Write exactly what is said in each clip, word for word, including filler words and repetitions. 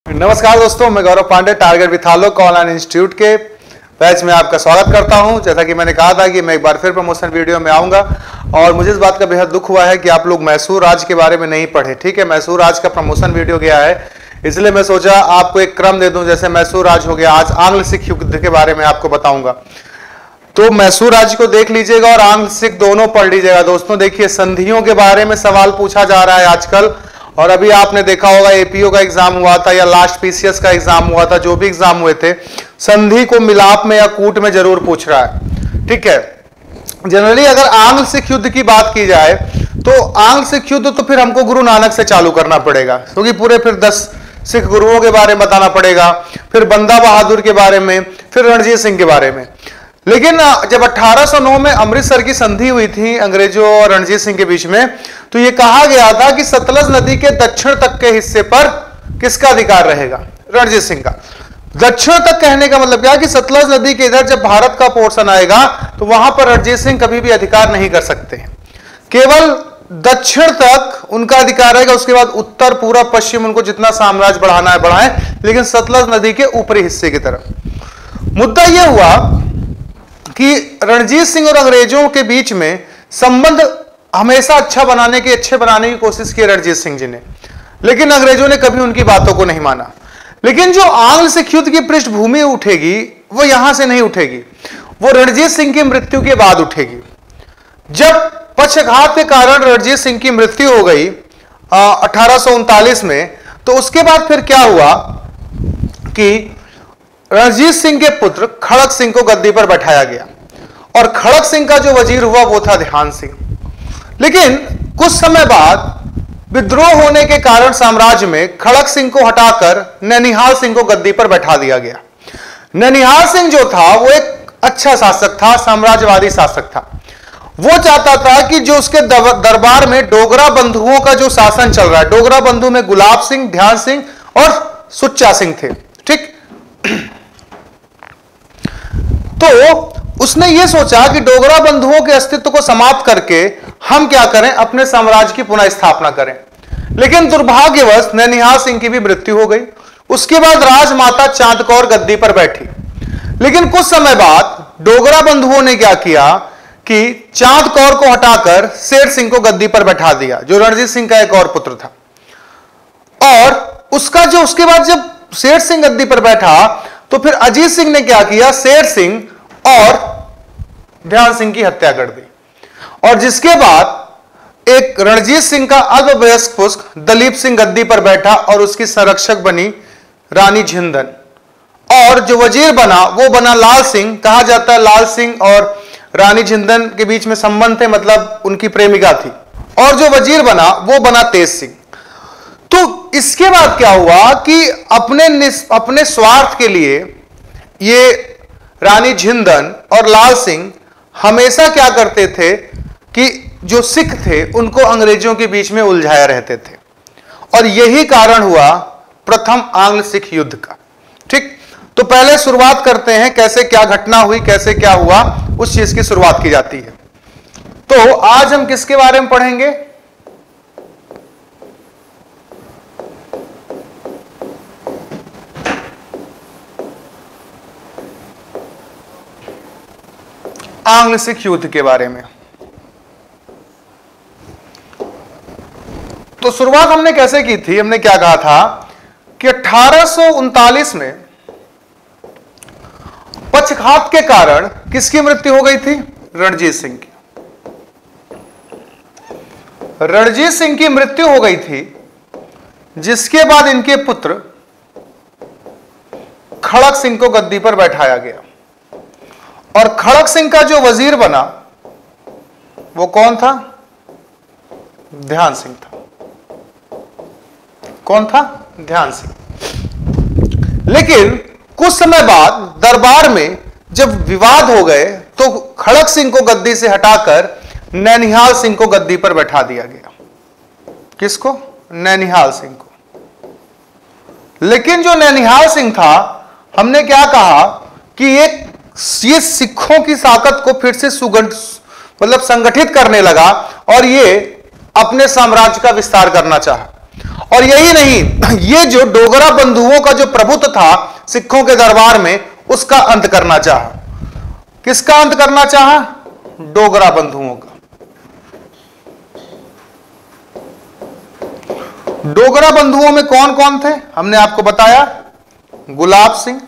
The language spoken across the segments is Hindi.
नमस्कार दोस्तों, मैं Gaurav Pandey target with Alok online institute के बैच में आपका स्वागत करता हूं। जैसा कि मैंने कहा था कि मैं एक बार फिर प्रमोशन वीडियो में आऊंगा और मुझे इस बात का बेहद दुख हुआ है कि आप लोग मैसूर राज के बारे में नहीं पढ़े। ठीक है, मैसूर राज का प्रमोशन वीडियो गया है, इसलिए मैं सोचा आपको एक क्रम दे दूं। जैसे मैसूर राज हो गया, आज आंग्ल सिख युद्ध के बारे में आपको बताऊंगा, तो मैसूर राज को देख लीजिएगा और आंग्ल सिख दोनों पढ़ लीजिएगा। दोस्तों देखिए, संधियों के बारे में सवाल पूछा जा रहा है आजकल, और अभी आपने देखा होगा एपीओ का एग्जाम हुआ था या लास्ट पीसीएस का एग्जाम हुआ था, जो भी एग्जाम हुए थे, संधि को मिलाप में या कूट में जरूर पूछ रहा है। ठीक है, जनरली अगर आंग्ल सिख युद्ध की बात की जाए तो आंग्ल सिख युद्ध तो फिर हमको गुरु नानक से चालू करना पड़ेगा, क्योंकि पूरे फिर दस सिख गुरुओं के बारे में बताना पड़ेगा, फिर बंदा बहादुर के बारे में, फिर रणजीत सिंह के बारे में। लेकिन जब अठारह सौ नौ में अमृतसर की संधि हुई थी अंग्रेजों और रणजीत सिंह के बीच में, तो यह कहा गया था कि सतलज नदी के दक्षिण तक के हिस्से पर किसका अधिकार रहेगा? रणजीत सिंह का। दक्षिण तक कहने का मतलब क्या कि सतलज नदी के इधर जब भारत का पोर्शन आएगा तो वहां पर रणजीत सिंह कभी भी अधिकार नहीं कर सकते हैं, केवल दक्षिण तक उनका अधिकार रहेगा। उसके बाद उत्तर पूर्व पश्चिम उनको जितना साम्राज्य बढ़ाना है बढ़ाएं, लेकिन सतलज नदी के ऊपरी हिस्से की तरफ। मुद्दा यह हुआ कि रणजीत सिंह और अंग्रेजों के बीच में संबंध हमेशा अच्छा बनाने की अच्छे बनाने की कोशिश की रणजीत सिंह जी ने, लेकिन अंग्रेजों ने कभी उनकी बातों को नहीं माना। लेकिन जो आंग्ल सिख युद्ध की पृष्ठभूमि उठेगी वो यहां से नहीं उठेगी, वो रणजीत सिंह की मृत्यु के बाद उठेगी। जब पक्षघात के कारण रणजीत सिंह की मृत्यु हो गई अठारह सौ उनतालीस में, तो उसके बाद फिर क्या हुआ कि रणजीत सिंह के पुत्र खड़क सिंह को गद्दी पर बैठाया गया, और खड़क सिंह का जो वजीर हुआ वो था ध्यान सिंह। लेकिन कुछ समय बाद विद्रोह होने के कारण साम्राज्य में खड़क सिंह को हटाकर नैनिहाल सिंह को गद्दी पर बैठा दिया गया। नैनिहाल सिंह जो था वो एक अच्छा शासक था, साम्राज्यवादी शासक था। वो चाहता था कि जो उसके दरबार में डोगरा बंधुओं का जो शासन चल रहा है, डोगरा बंधु में गुलाब सिंह, ध्यान सिंह और सुच्चा सिंह थे। ठीक, तो उसने यह सोचा कि डोगरा बंधुओं के अस्तित्व को समाप्त करके हम क्या करें, अपने साम्राज्य की पुनः स्थापना करें। लेकिन दुर्भाग्यवश नैनिहाल सिंह की भी मृत्यु हो गई। उसके बाद राजमाता चांद कौर गद्दी पर बैठी। लेकिन कुछ समय बाद डोगरा बंधुओं ने क्या किया कि चांद कौर को हटाकर शेर सिंह को गद्दी पर बैठा दिया, जो रणजीत सिंह का एक और पुत्र था। और उसका जो उसके बाद जब शेर सिंह गद्दी पर बैठा तो फिर अजीत सिंह ने क्या किया, शेर सिंह और ध्यान सिंह की हत्या कर दी। और जिसके बाद एक रणजीत सिंह का अल्पवयस्क पुत्र दलीप सिंह गद्दी पर बैठा और उसकी संरक्षक बनी रानी झिंदन, और जो वजीर बना वो बना लाल सिंह। कहा जाता है लाल सिंह और रानी झिंदन के बीच में संबंध थे, मतलब उनकी प्रेमिका थी। और जो वजीर बना वो बना तेज सिंह। तो इसके बाद क्या हुआ कि अपने अपने स्वार्थ के लिए ये रानी झिंदन और लाल सिंह हमेशा क्या करते थे कि जो सिख थे उनको अंग्रेजों के बीच में उलझाया रहते थे, और यही कारण हुआ प्रथम आंग्ल सिख युद्ध का। ठीक, तो पहले शुरुआत करते हैं कैसे क्या घटना हुई, कैसे क्या हुआ, उस चीज की शुरुआत की जाती है। तो आज हम किसके बारे में पढ़ेंगे? आंग्ल सिख युद्ध के बारे में। तो शुरुआत हमने कैसे की थी? हमने क्या कहा था कि अठारह सौ उनतालीस में पक्षघात के कारण किसकी मृत्यु हो गई थी? रणजीत सिंह की। रणजीत सिंह की मृत्यु हो गई थी, जिसके बाद इनके पुत्र खड़क सिंह को गद्दी पर बैठाया गया। और खड़क सिंह का जो वजीर बना वो कौन था? ध्यान सिंह था। कौन था? ध्यान सिंह। लेकिन कुछ समय बाद दरबार में जब विवाद हो गए तो खड़क सिंह को गद्दी से हटाकर नैनिहाल सिंह को गद्दी पर बैठा दिया गया। किसको? नैनिहाल सिंह को। लेकिन जो नैनिहाल सिंह था, हमने क्या कहा कि एक ये सिखों की ताकत को फिर से सुगंध मतलब संगठित करने लगा और ये अपने साम्राज्य का विस्तार करना चाहा। और यही नहीं, ये जो डोगरा बंधुओं का जो प्रभुत्व था सिखों के दरबार में, उसका अंत करना चाहा। किसका अंत करना चाहा? डोगरा बंधुओं का। डोगरा बंधुओं में कौन कौन थे हमने आपको बताया। गुलाब सिंह,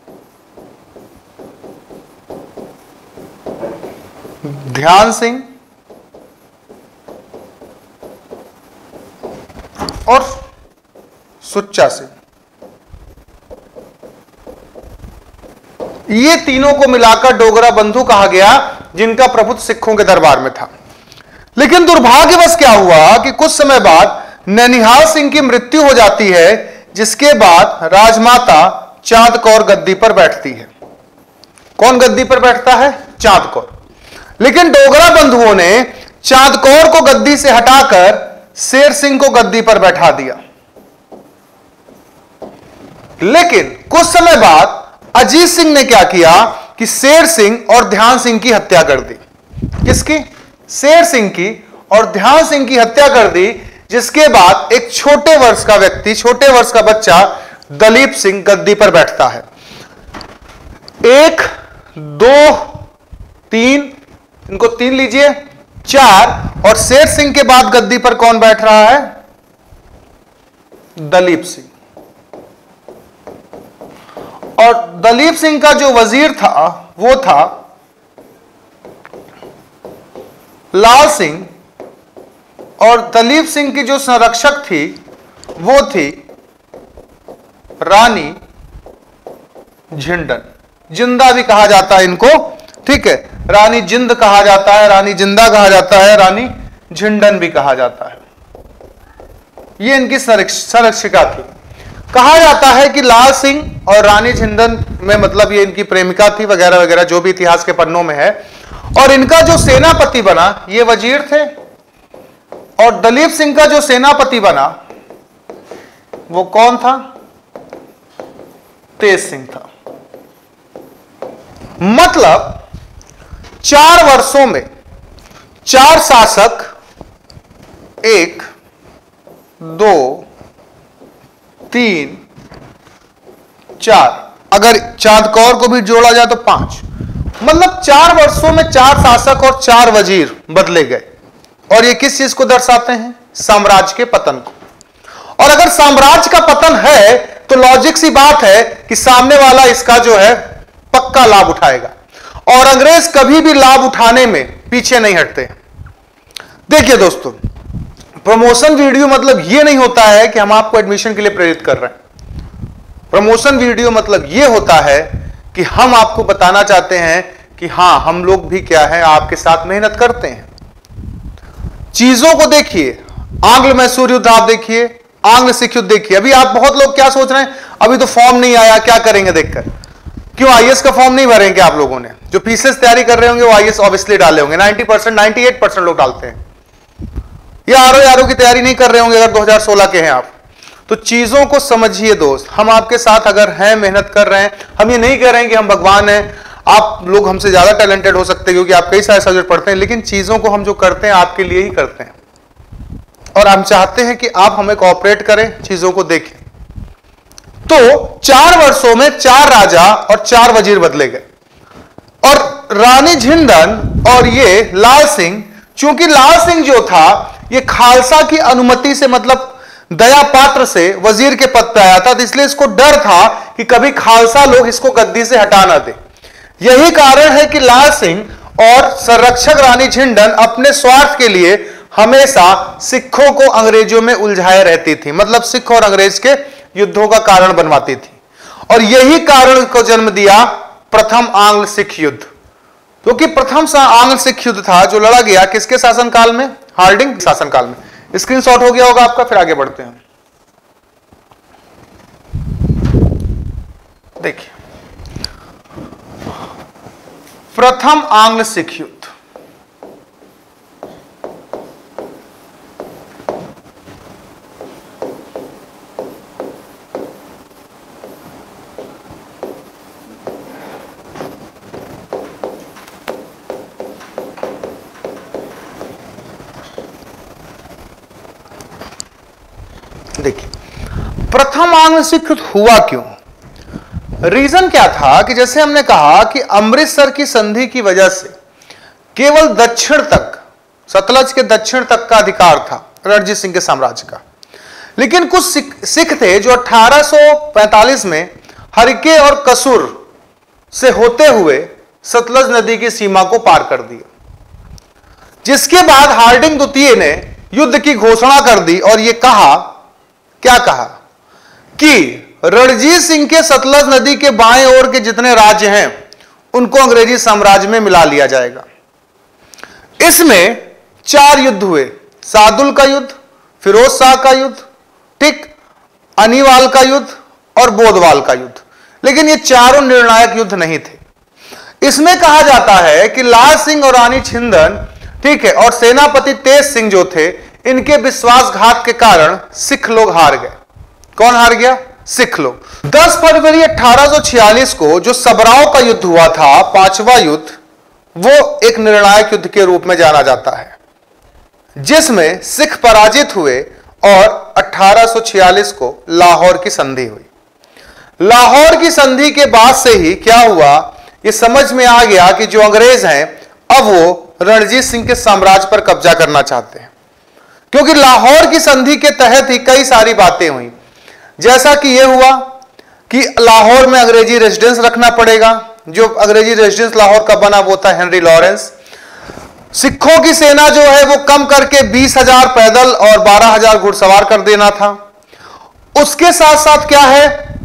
ध्यान सिंह और सुच्चा सिंह। ये तीनों को मिलाकर डोगरा बंधु कहा गया, जिनका प्रभुत्व सिखों के दरबार में था। लेकिन दुर्भाग्यवश क्या हुआ कि कुछ समय बाद ननिहाल सिंह की मृत्यु हो जाती है, जिसके बाद राजमाता चांद कौर गद्दी पर बैठती है। कौन गद्दी पर बैठता है? चांद कौर। लेकिन डोगरा बंधुओं ने चांद कौर को गद्दी से हटाकर शेर सिंह को गद्दी पर बैठा दिया। लेकिन कुछ समय बाद अजीत सिंह ने क्या किया कि शेर सिंह और ध्यान सिंह की हत्या कर दी। किसकी? शेर सिंह की और ध्यान सिंह की हत्या कर दी, जिसके बाद एक छोटे वर्ष का व्यक्ति, छोटे वर्ष का बच्चा दलीप सिंह गद्दी पर बैठता है। एक, दो, तीन, इनको तीन लीजिए, चार, और शेर सिंह के बाद गद्दी पर कौन बैठ रहा है? दलीप सिंह। और दलीप सिंह का जो वजीर था वो था लाल सिंह, और दलीप सिंह की जो संरक्षक थी वो थी रानी झिंडन। जिंदा भी कहा जाता है इनको, ठीक है, रानी जिंद कहा जाता है, रानी जिंदा कहा जाता है, रानी झिंडन भी कहा जाता है। ये इनकी संरक्षिका थी। कहा जाता है कि लाल सिंह और रानी झिंडन में मतलब ये इनकी प्रेमिका थी वगैरह वगैरह, जो भी इतिहास के पन्नों में है। और इनका जो सेनापति बना ये वजीर थे, और दलीप सिंह का जो सेनापति बना वो कौन था? तेज सिंह था। मतलब चार वर्षों में चार शासक, एक, दो, तीन, चार, अगर चांद कौर को भी जोड़ा जाए तो पांच, मतलब चार वर्षों में चार शासक और चार वजीर बदले गए। और ये किस चीज को दर्शाते हैं? साम्राज्य के पतन को। और अगर साम्राज्य का पतन है तो लॉजिक सी बात है कि सामने वाला इसका जो है पक्का लाभ उठाएगा, और अंग्रेज कभी भी लाभ उठाने में पीछे नहीं हटते। देखिए दोस्तों, प्रमोशन वीडियो मतलब यह नहीं होता है कि हम आपको एडमिशन के लिए प्रेरित कर रहे हैं। प्रमोशन वीडियो मतलब यह होता है कि हम आपको बताना चाहते हैं कि हां, हम लोग भी क्या है आपके साथ मेहनत करते हैं। चीजों को देखिए, आंग्ल मैसूर युद्ध आप देखिए, आंग्ल सिख युद्ध देखिए। अभी आप बहुत लोग क्या सोच रहे हैं, अभी तो फॉर्म नहीं आया, क्या करेंगे देखकर। क्यों आईएएस का फॉर्म नहीं भरेंगे आप लोगों ने? जो पीसीएस तैयारी कर रहे होंगे वो आईएएस ऑब्वियसली डाले होंगे। Ninety percent, ninety eight percent लोग डालते हैं। या आरओ आरओ की तैयारी नहीं कर रहे होंगे अगर दो हज़ार सोलह के हैं आप। तो चीजों को समझिए दोस्त, हम आपके साथ अगर हैं, मेहनत कर रहे हैं। हम ये नहीं कह रहे हैं कि हम भगवान हैं, आप लोग हमसे ज्यादा टैलेंटेड हो सकते हैं क्योंकि आप कई सारे सब्जेक्ट पढ़ते हैं, लेकिन चीजों को हम जो करते हैं आपके लिए ही करते हैं, और हम चाहते हैं कि आप हमें कोऑपरेट करें, चीजों को देखें। तो चार वर्षों में चार राजा और चार वजीर बदले गए, और रानी झिंडन और ये लाल सिंह, चूंकि लाल सिंह जो था ये खालसा की अनुमति से मतलब दया पात्र से वजीर के पद पर आया था, तो इसलिए इसको डर था कि कभी खालसा लोग इसको गद्दी से हटा ना दे। यही कारण है कि लाल सिंह और संरक्षक रानी झिंडन अपने स्वार्थ के लिए हमेशा सिखों को अंग्रेजों में उलझाए रहती थी, मतलब सिख और अंग्रेज के युद्धों का कारण बनवाती थी। और यही कारण को जन्म दिया प्रथम आंग्ल सिख युद्ध, क्योंकि तो प्रथम आंग्ल सिख युद्ध था जो लड़ा गया किसके शासनकाल में? हार्डिंग शासनकाल में। स्क्रीनशॉट हो गया होगा आपका, फिर आगे बढ़ते हैं। देखिए, प्रथम आंग्ल सिख युद्ध, देखिए, प्रथम आंग्ल स्वीकृत हुआ क्यों? रीजन क्या था कि जैसे हमने कहा कि अमृतसर की संधि की वजह से केवल दक्षिण तक, सतलज के दक्षिण तक का अधिकार था रणजीत सिंह के साम्राज्य का, लेकिन कुछ सिख, सिख थे जो अठारह सौ पैंतालीस में हरिके और कसूर से होते हुए सतलज नदी की सीमा को पार कर दिया, जिसके बाद हार्डिंग द्वितीय ने युद्ध की घोषणा कर दी और यह कहा, क्या कहा कि रणजीत सिंह के सतलज नदी के बाएं ओर के जितने राज्य हैं उनको अंग्रेजी साम्राज्य में मिला लिया जाएगा। इसमें चार युद्ध हुए, सादुल का युद्ध, फिरोज शाह का युद्ध, ठीक, अनिवाल का युद्ध और बोधवाल का युद्ध, लेकिन ये चारों निर्णायक युद्ध नहीं थे। इसमें कहा जाता है कि लाल सिंह और रानी छिंदन, ठीक है, और सेनापति तेज सिंह जो थे, इनके विश्वासघात के कारण सिख लोग हार गए। कौन हार गया? सिख लोग। दस फरवरी अठारह सौ छियालीस को जो सबराव का युद्ध हुआ था, पांचवा युद्ध, वो एक निर्णायक युद्ध के रूप में जाना जाता है, जिसमें सिख पराजित हुए और अठारह सौ छियालीस को लाहौर की संधि हुई। लाहौर की संधि के बाद से ही क्या हुआ, ये समझ में आ गया कि जो अंग्रेज हैं अब वो रणजीत सिंह के साम्राज्य पर कब्जा करना चाहते हैं, क्योंकि लाहौर की संधि के तहत ही कई सारी बातें हुई, जैसा कि यह हुआ कि लाहौर में अंग्रेजी रेजिडेंस रखना पड़ेगा। जो अंग्रेजी रेजिडेंस लाहौर का बना वो था हेनरी लॉरेंस। सिखों की सेना जो है वो कम करके बीस हजार पैदल और बारह हजार घुड़सवार कर देना था। उसके साथ साथ क्या है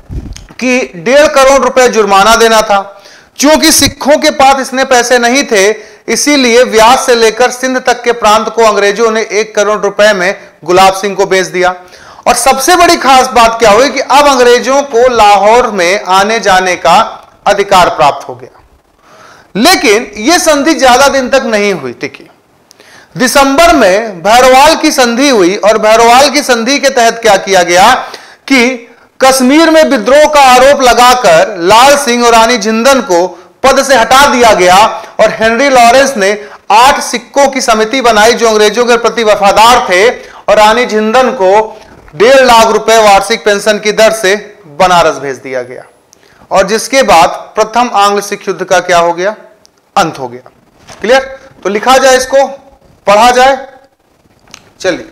कि डेढ़ करोड़ रुपए जुर्माना देना था। क्योंकि सिखों के पास इतने पैसे नहीं थे, इसीलिए व्यास से लेकर सिंध तक के प्रांत को अंग्रेजों ने एक करोड़ रुपए में गुलाब सिंह को बेच दिया। और सबसे बड़ी खास बात क्या हुई कि अब अंग्रेजों को लाहौर में आने जाने का अधिकार प्राप्त हो गया। लेकिन यह संधि ज्यादा दिन तक नहीं हुई, टिकी। दिसंबर में भैरवाल की संधि हुई और भैरवाल की संधि के तहत क्या किया गया कि कश्मीर में विद्रोह का आरोप लगाकर लाल सिंह और रानी जिंदन को पद से हटा दिया गया और हेनरी लॉरेंस ने आठ सिक्कों की समिति बनाई जो अंग्रेजों के प्रति वफादार थे, और रानी जिंदन को डेढ़ लाख रुपए वार्षिक पेंशन की दर से बनारस भेज दिया गया, और जिसके बाद प्रथम आंग्ल सिख युद्ध का क्या हो गया, अंत हो गया। क्लियर? तो लिखा जाए, इसको पढ़ा जाए। चलिए,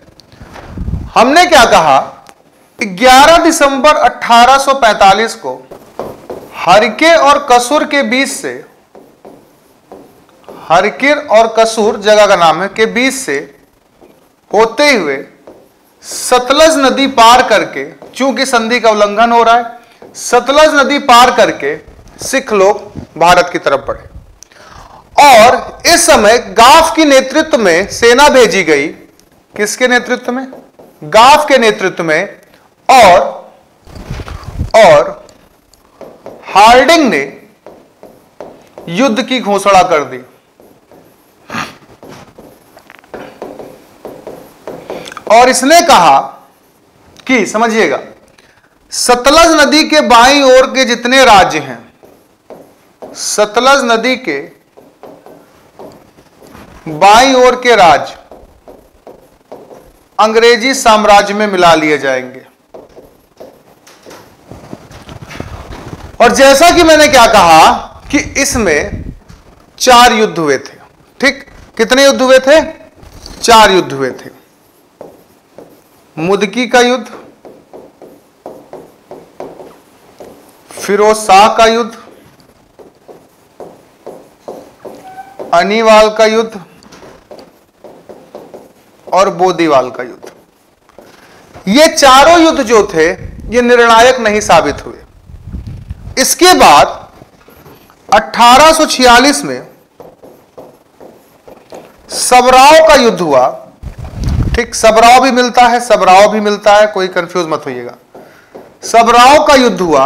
हमने क्या कहा, ग्यारह दिसंबर अठारह सौ पैंतालीस को हरिके और कसूर के बीच से, हरिकिर और कसूर जगह का नाम है, के बीच से होते हुए सतलज नदी पार करके, चूंकि संधि का उल्लंघन हो रहा है, सतलज नदी पार करके सिख लोग भारत की तरफ बढ़े। और इस समय गाफ के नेतृत्व में सेना भेजी गई। किसके नेतृत्व में? गाफ के नेतृत्व में। और और हार्डिंग ने युद्ध की घोषणा कर दी। और इसने कहा कि, समझिएगा, सतलज नदी के बाईं ओर के जितने राज्य हैं, सतलज नदी के बाईं ओर के राज्य अंग्रेजी साम्राज्य में मिला लिए जाएंगे। और जैसा कि मैंने क्या कहा कि इसमें चार युद्ध हुए थे, ठीक। कितने युद्ध हुए थे? चार युद्ध हुए थे। मुदकी का युद्ध, फिरोज शाह का युद्ध, अनिवाल का युद्ध और बोदीवाल का युद्ध। ये चारों युद्ध जो थे ये निर्णायक नहीं साबित हुए। इसके बाद अठारह सौ छियालीस में सबराव का युद्ध हुआ, ठीक। सबराव भी मिलता है, सबराव भी मिलता है, कोई कंफ्यूज मत होइएगा। सबराव का युद्ध हुआ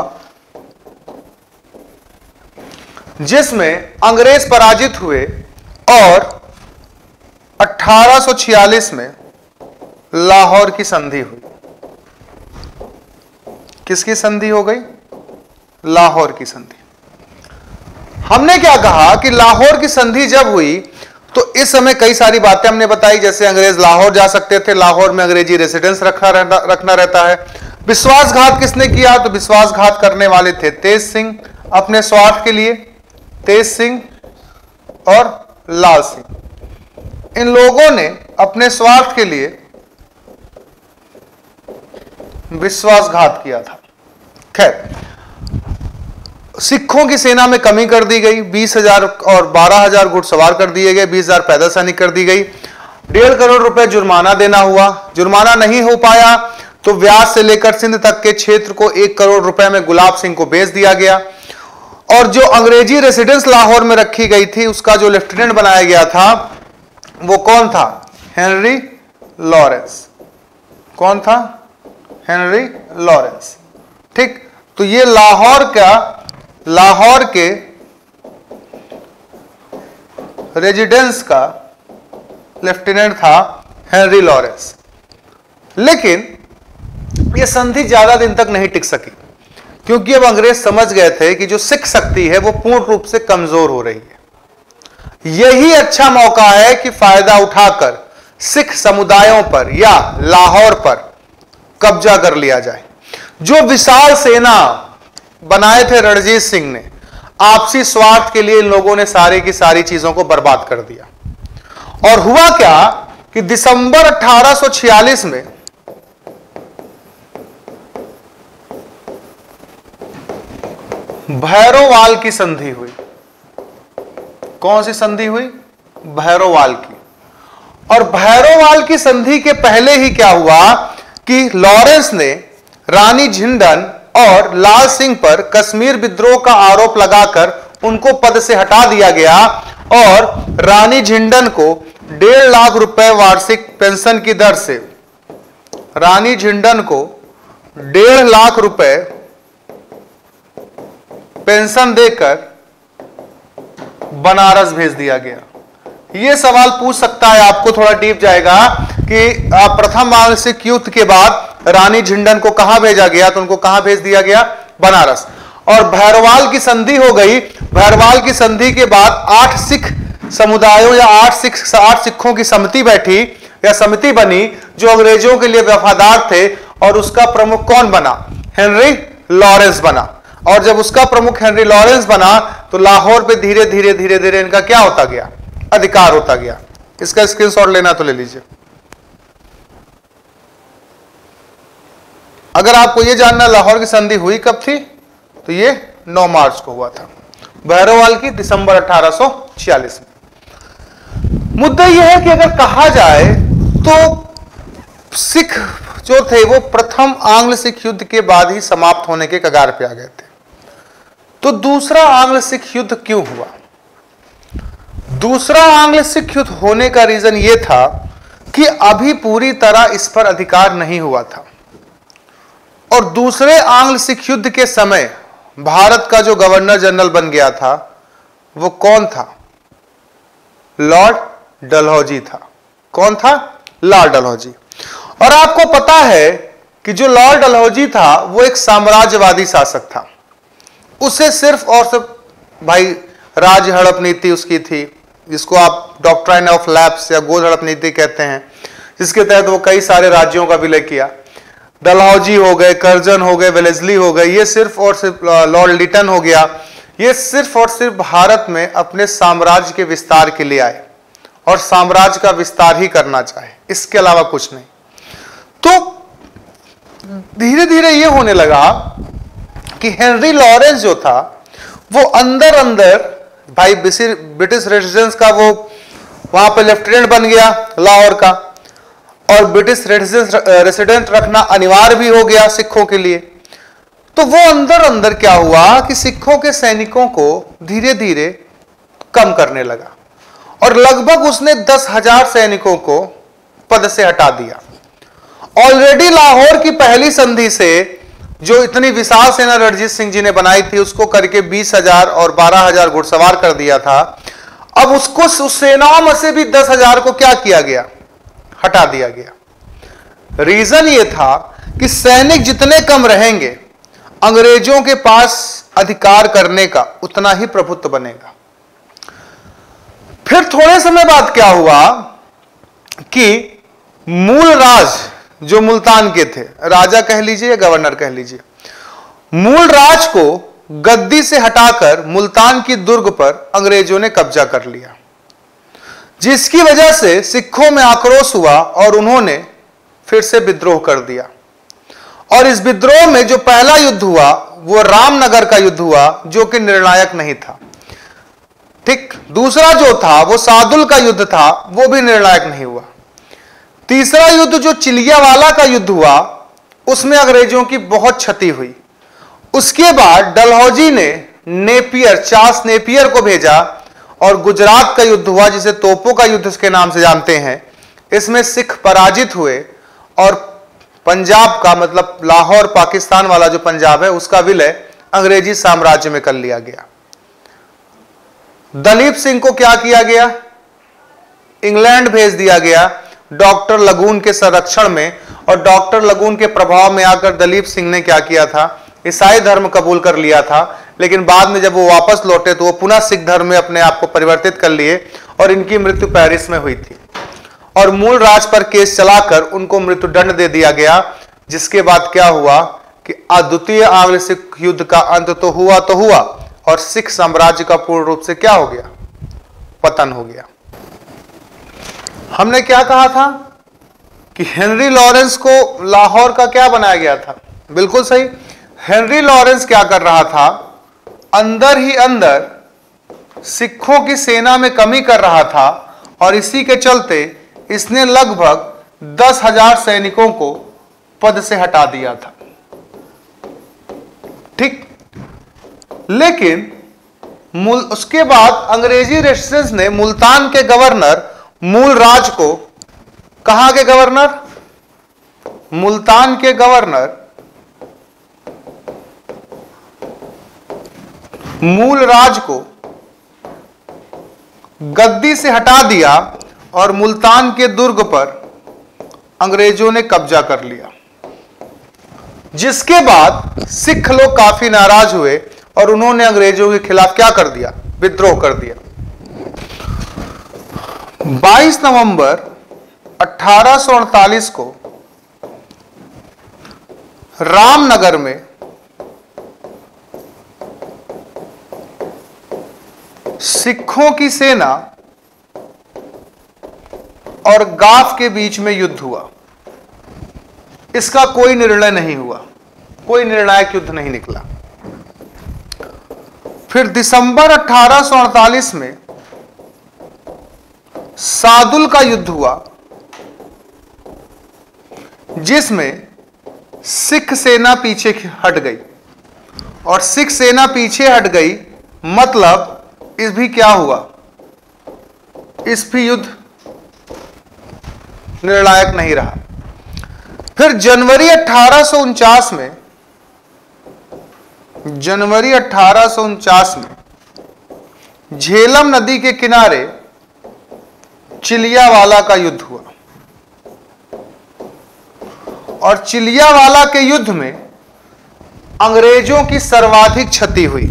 जिसमें अंग्रेज पराजित हुए और अठारह सौ छियालीस में लाहौर की संधि हुई। किसकी संधि हो गई? लाहौर की संधि। हमने क्या कहा कि लाहौर की संधि जब हुई तो इस समय कई सारी बातें हमने बताई, जैसे अंग्रेज लाहौर जा सकते थे, लाहौर में अंग्रेजी रेसिडेंस रखना रहता रखना रहता है। विश्वासघात किसने किया? तो विश्वासघात करने वाले थे तेज सिंह अपने स्वार्थ के लिए, तेज सिंह और लाल सिंह। इन लोगों ने अपने स्वार्थ के लिए विश्वासघात किया था। खैर, सिखों की सेना में कमी कर दी गई, बीस हजार और बारह हजार घुड़सवार कर दिए गए, बीस हजार पैदल सैनिक कर दी गई, डेढ़ करोड़ रुपए जुर्माना देना हुआ। जुर्माना नहीं हो पाया तो व्यास से लेकर सिंध तक के क्षेत्र को एक करोड़ रुपए में गुलाब सिंह को बेच दिया गया। और जो अंग्रेजी रेसिडेंस लाहौर में रखी गई थी उसका जो लेफ्टिनेंट बनाया गया था वो कौन था? Henry Lawrence. कौन था? Henry Lawrence. ठीक, तो ये लाहौर का लाहौर के रेजिडेंस का लेफ्टिनेंट था हेनरी लॉरेंस। लेकिन यह संधि ज्यादा दिन तक नहीं टिक सकी, क्योंकि अब अंग्रेज समझ गए थे कि जो सिख शक्ति है वो पूर्ण रूप से कमजोर हो रही है। यही अच्छा मौका है कि फायदा उठाकर सिख समुदायों पर या लाहौर पर कब्जा कर लिया जाए। जो विशाल सेना बनाए थे रणजीत सिंह ने, आपसी स्वार्थ के लिए इन लोगों ने सारी की सारी चीजों को बर्बाद कर दिया। और हुआ क्या कि दिसंबर अठारह सौ छियालीस में भैरोवाल की संधि हुई। कौन सी संधि हुई? भैरोवाल की। और भैरोवाल की संधि के पहले ही क्या हुआ कि लॉरेंस ने रानी झिंडन और लाल सिंह पर कश्मीर विद्रोह का आरोप लगाकर उनको पद से हटा दिया गया और रानी झिंडन को डेढ़ लाख रुपए वार्षिक पेंशन की दर से रानी झिंडन को डेढ़ लाख रुपए पेंशन देकर बनारस भेज दिया गया। यह सवाल पूछ सकता है आपको, थोड़ा डीप जाएगा कि प्रथम आंशिक युद्ध के बाद रानी झिंडन को कहां भेजा गया? तो उनको कहां भेज दिया गया? बनारस। और भैरवाल की संधि हो गई। भैरवाल की संधि के बाद आठ सिख समुदायों या आठ सिख आठ सिखों की समिति बैठी या समिति बनी जो अंग्रेजों के लिए वफादार थे, और उसका प्रमुख कौन बना? हेनरी लॉरेंस बना। और जब उसका प्रमुख हेनरी लॉरेंस बना तो लाहौर पे धीरे धीरे धीरे धीरे इनका क्या होता गया? अधिकार होता गया। इसका स्क्रीनशॉट लेना तो ले लीजिए। अगर आपको यह जानना लाहौर की संधि हुई कब थी, तो ये नौ मार्च को हुआ था, भैरोवाल की दिसंबर अठारह सौ छियालीस में। मुद्दा यह है कि अगर कहा जाए तो सिख जो थे वो प्रथम आंग्ल सिख युद्ध के बाद ही समाप्त होने के कगार पे आ गए थे। तो दूसरा आंग्ल सिख युद्ध क्यों हुआ? दूसरा आंग्ल सिख युद्ध होने का रीजन यह था कि अभी पूरी तरह इस पर अधिकार नहीं हुआ था। और दूसरे आंग्ल सिख युद्ध के समय भारत का जो गवर्नर जनरल बन गया था वो कौन था? लॉर्ड डलहौजी था। कौन था? Lord Dalhousie. और आपको पता है कि जो लॉर्ड डलहौजी था वो एक साम्राज्यवादी शासक था। उसे सिर्फ और सिर्फ भाई राज्य हड़प नीति उसकी थी, जिसको आप डॉक्ट्राइन ऑफ लैप्स या गोद हड़प नीति कहते हैं, जिसके तहत वो कई सारे राज्यों का विलय किया। डलहौजी हो गए, कर्जन हो गए, वेलेस्ली हो गए, ये सिर्फ और सिर्फ लॉर्ड लिटन हो गया, ये सिर्फ और सिर्फ भारत में अपने साम्राज्य के विस्तार के लिए आए और साम्राज्य का विस्तार ही करना चाहे, इसके अलावा कुछ नहीं। तो धीरे धीरे ये होने लगा कि हेनरी लॉरेंस जो था वो अंदर अंदर भाई ब्रिटिश रेजिडेंस का वो वहां पे लेफ्टिनेंट बन गया लाहौर का, और ब्रिटिश रेसिडेंट रखना अनिवार्य भी हो गया सिखों के लिए। तो वो अंदर अंदर क्या हुआ कि सिखों के सैनिकों को धीरे धीरे कम करने लगा और लगभग उसने दस हजार सैनिकों को पद से हटा दिया। ऑलरेडी लाहौर की पहली संधि से जो इतनी विशाल सेना रणजीत सिंह जी ने बनाई थी उसको करके बीस हजार और बारह हजार घुड़सवार कर दिया था। अब उसको उस सेनाओं में से भी दस हजार को क्या किया गया? हटा दिया गया। रीजन ये था कि सैनिक जितने कम रहेंगे अंग्रेजों के पास अधिकार करने का उतना ही प्रभुत्व बनेगा। फिर थोड़े समय बाद क्या हुआ कि मूल राज जो मुल्तान के थे, राजा कह लीजिए या गवर्नर कह लीजिए, मूल राज को गद्दी से हटाकर मुल्तान की दुर्ग पर अंग्रेजों ने कब्जा कर लिया, जिसकी वजह से सिखों में आक्रोश हुआ और उन्होंने फिर से विद्रोह कर दिया। और इस विद्रोह में जो पहला युद्ध हुआ वो रामनगर का युद्ध हुआ, जो कि निर्णायक नहीं था। ठीक, दूसरा जो था वो सादुल का युद्ध था, वो भी निर्णायक नहीं हुआ। तीसरा युद्ध जो चिलियावाला का युद्ध हुआ, उसमें अंग्रेजों की बहुत क्षति हुई। उसके बाद डलहौजी ने नेपियर, चार्ल्स नेपियर को भेजा और गुजरात का युद्ध हुआ, जिसे तोपों का युद्ध के नाम से जानते हैं। इसमें सिख पराजित हुए और पंजाब का, मतलब लाहौर पाकिस्तान वाला जो पंजाब है, उसका विलय अंग्रेजी साम्राज्य में कर लिया गया। दलीप सिंह को क्या किया गया? इंग्लैंड भेज दिया गया डॉक्टर लगून के संरक्षण में, और डॉक्टर लगून के प्रभाव में आकर दलीप सिंह ने क्या किया था? ईसाई धर्म कबूल कर लिया था। लेकिन बाद में जब वो वापस लौटे तो वो पुनः सिख धर्म में अपने आप को परिवर्तित कर लिए, और इनकी मृत्यु पेरिस में हुई थी। और मूल राज पर केस चलाकर उनको मृत्युदंड दे दिया गया। जिसके बाद क्या हुआ कि द्वितीय आंग्ल सिख युद्ध का अंत तो हुआ तो हुआ, और सिख साम्राज्य का पूर्ण रूप से क्या हो गया? पतन हो गया। हमने क्या कहा था कि हेनरी लॉरेंस को लाहौर का क्या बनाया गया था? बिल्कुल सही, हेनरी लॉरेंस क्या कर रहा था? अंदर ही अंदर सिखों की सेना में कमी कर रहा था, और इसी के चलते इसने लगभग दस हजार सैनिकों को पद से हटा दिया था। ठीक, लेकिन मूल उसके बाद अंग्रेजी रेजिस्टेंस ने मुल्तान के गवर्नर मूल राज को, कहां के गवर्नर? मुल्तान के गवर्नर मूल राज को गद्दी से हटा दिया और मुल्तान के दुर्ग पर अंग्रेजों ने कब्जा कर लिया। जिसके बाद सिख लोग काफी नाराज हुए और उन्होंने अंग्रेजों के खिलाफ क्या कर दिया? विद्रोह कर दिया। बाईस नवंबर अठारह सौ अड़तालीस को रामनगर में सिखों की सेना और गाफ के बीच में युद्ध हुआ। इसका कोई निर्णय नहीं हुआ, कोई निर्णायक युद्ध नहीं निकला। फिर दिसंबर अठारह सौ अड़तालीस में सादुल का युद्ध हुआ, जिसमें सिख सेना पीछे हट गई। और सिख सेना पीछे हट गई मतलब इस भी क्या हुआ? इस भी युद्ध निर्णायक नहीं रहा। फिर जनवरी अठारह सौ उनचास में जनवरी अठारह सौ उनचास में झेलम नदी के किनारे चिलियावाला का युद्ध हुआ, और चिलियावाला के युद्ध में अंग्रेजों की सर्वाधिक क्षति हुई।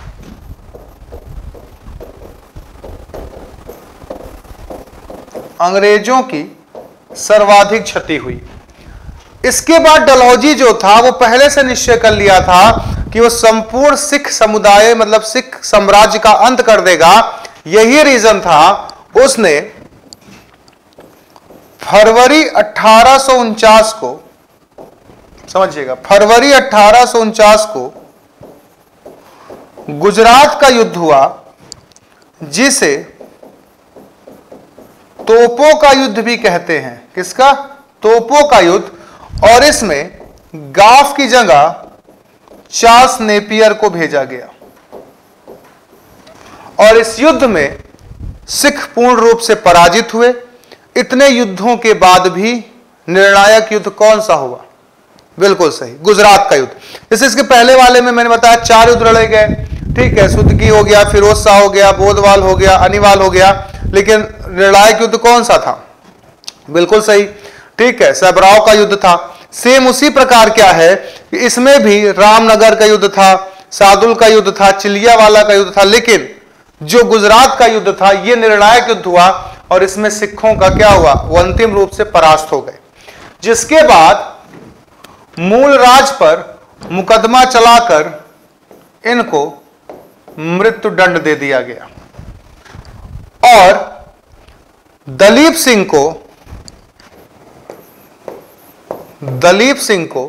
अंग्रेजों की सर्वाधिक क्षति हुई। इसके बाद डलहौजी जो था वो पहले से निश्चय कर लिया था कि वो संपूर्ण सिख समुदाय, मतलब सिख साम्राज्य का अंत कर देगा। यही रीजन था उसने फरवरी अठारह सौ उनचास को, समझिएगा, फरवरी अठारह सौ उनचास को गुजरात का युद्ध हुआ, जिसे तोपों का युद्ध भी कहते हैं। किसका? तोपों का युद्ध। और इसमें गाफ की जगह चार्ल्स नेपियर को भेजा गया, और इस युद्ध में सिख पूर्ण रूप से पराजित हुए। इतने युद्धों के बाद भी निर्णायक युद्ध कौन सा हुआ? बिल्कुल सही, गुजरात का युद्ध। जैसे इसके पहले वाले में मैंने बताया चार युद्ध लड़े गए, ठीक है, सुदगी हो गया, फिरोज शाह हो गया, बोधवाल हो गया, अनिवाल हो गया, लेकिन निर्णायक युद्ध कौन सा था? बिल्कुल सही, ठीक है, सबराव का युद्ध था। सेम उसी प्रकार क्या है कि इसमें भी रामनगर का युद्ध था, सादुल का युद्ध था, चिलियावाला का युद्ध था, लेकिन जो गुजरात का युद्ध था, यह निर्णायक युद्ध हुआ और इसमें सिखों का क्या हुआ, वो अंतिम रूप से परास्त हो गए। जिसके बाद मूल राज पर मुकदमा चलाकर इनको मृत्यु दंड दे दिया गया और दलीप सिंह को दलीप सिंह को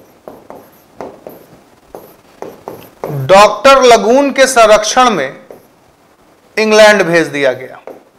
डॉक्टर लगून के संरक्षण में इंग्लैंड भेज दिया गया।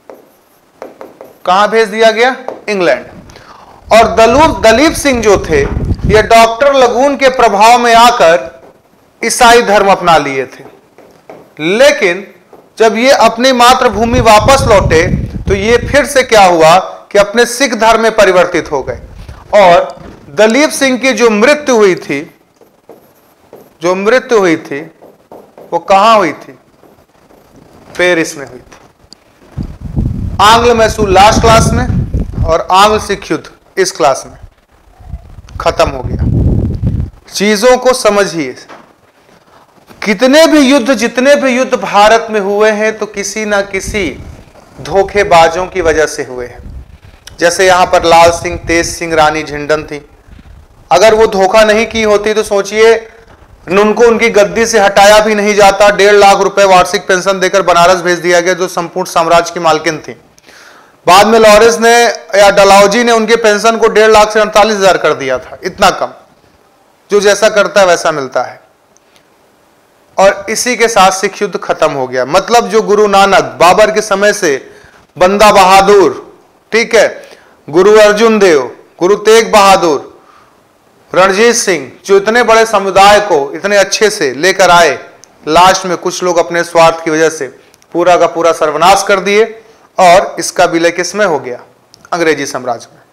कहां भेज दिया गया? इंग्लैंड। और दलूप दलीप सिंह जो थे, ये डॉक्टर लगून के प्रभाव में आकर ईसाई धर्म अपना लिए थे। लेकिन जब ये अपनी मातृभूमि वापस लौटे तो ये फिर से क्या हुआ कि अपने सिख धर्म में परिवर्तित हो गए। और दलीप सिंह की जो मृत्यु हुई थी जो मृत्यु हुई थी वो कहां हुई थी? पेरिस में हुई थी। आंग्ल मैसूर लास्ट क्लास में और आंग्ल सिख युद्ध इस क्लास में खत्म हो गया। चीजों को समझिए। कितने भी युद्ध जितने भी युद्ध भारत में हुए हैं तो किसी ना किसी धोखेबाजों की वजह से हुए हैं। जैसे यहां पर लाल सिंह, तेज सिंह, रानी झिंडन थी। अगर वो धोखा नहीं की होती तो सोचिए उनको उनकी गद्दी से हटाया भी नहीं जाता। डेढ़ लाख रुपए वार्षिक पेंशन देकर बनारस भेज दिया गया, जो संपूर्ण साम्राज्य की मालकिन थी। बाद में लॉरेंस ने या डलाउजी ने उनके पेंशन को डेढ़ लाख से अड़तालीस हजार कर दिया था। इतना कम, जो जैसा करता है वैसा मिलता है। और इसी के साथ सिख युद्ध खत्म हो गया। मतलब जो गुरु नानक, बाबर के समय से बंदा बहादुर, ठीक है, गुरु अर्जुन देव, गुरु तेग बहादुर, रणजीत सिंह, जो इतने बड़े समुदाय को इतने अच्छे से लेकर आए, लास्ट में कुछ लोग अपने स्वार्थ की वजह से पूरा का पूरा सर्वनाश कर दिए और इसका विलय किसमें हो गया? अंग्रेजी साम्राज्य में।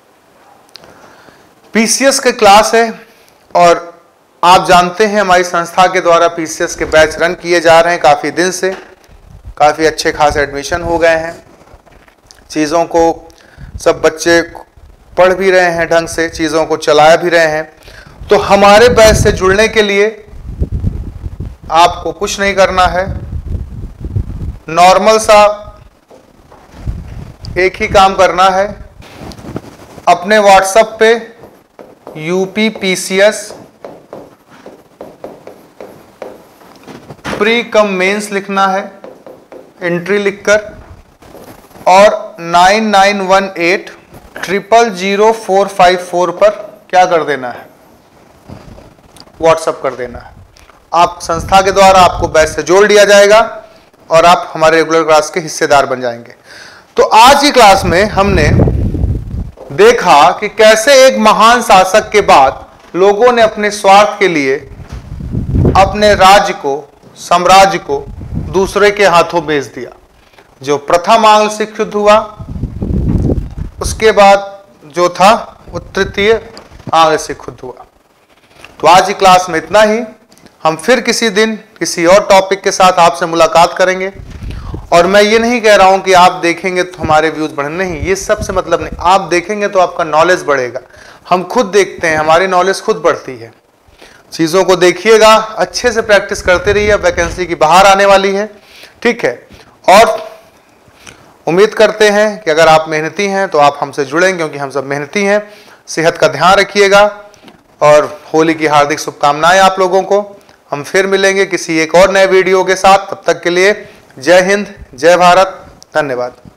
पीसीएस के क्लास है और आप जानते हैं हमारी संस्था के द्वारा पीसीएस के बैच रन किए जा रहे हैं काफी दिन से। काफी अच्छे खासे एडमिशन हो गए हैं। चीजों को सब बच्चे पढ़ भी रहे हैं ढंग से, चीजों को चला भी रहे हैं। तो हमारे बैच से जुड़ने के लिए आपको कुछ नहीं करना है, नॉर्मल सा एक ही काम करना है। अपने व्हाट्सएप पे UP PCS pre cum mains लिखना है, एंट्री लिखकर, और nine nine one eight triple zero four five four पर क्या कर देना है? व्हाट्सएप कर देना है। आप संस्था के द्वारा आपको बैच से जोड़ लिया जाएगा और आप हमारे रेगुलर क्लास के हिस्सेदार बन जाएंगे। तो आज की क्लास में हमने देखा कि कैसे एक महान शासक के बाद लोगों ने अपने स्वार्थ के लिए अपने राज्य को, साम्राज्य को दूसरे के हाथों बेच दिया। जो प्रथम आंग्ल सिख युद्ध हुआ, उसके बाद जो था वो तृतीय आंग्ल सिख युद्ध हुआ। तो आज की क्लास में इतना ही। हम फिर किसी दिन किसी और टॉपिक के साथ आपसे मुलाकात करेंगे। और मैं ये नहीं कह रहा हूं कि आप देखेंगे तो हमारे व्यूज बढ़े, नहीं, ये सबसे मतलब नहीं। आप देखेंगे तो आपका नॉलेज बढ़ेगा। हम खुद देखते हैं, हमारी नॉलेज खुद बढ़ती है। चीजों को देखिएगा, अच्छे से प्रैक्टिस करते रहिए। वैकेंसी की बाहर आने वाली है, ठीक है। और उम्मीद करते हैं कि अगर आप मेहनती हैं तो आप हमसे जुड़ेंगे, क्योंकि हम सब मेहनती हैं। सेहत का ध्यान रखिएगा और होली की हार्दिक शुभकामनाएं आप लोगों को। हम फिर मिलेंगे किसी एक और नए वीडियो के साथ। तब तक के लिए जय हिंद, जय भारत, धन्यवाद।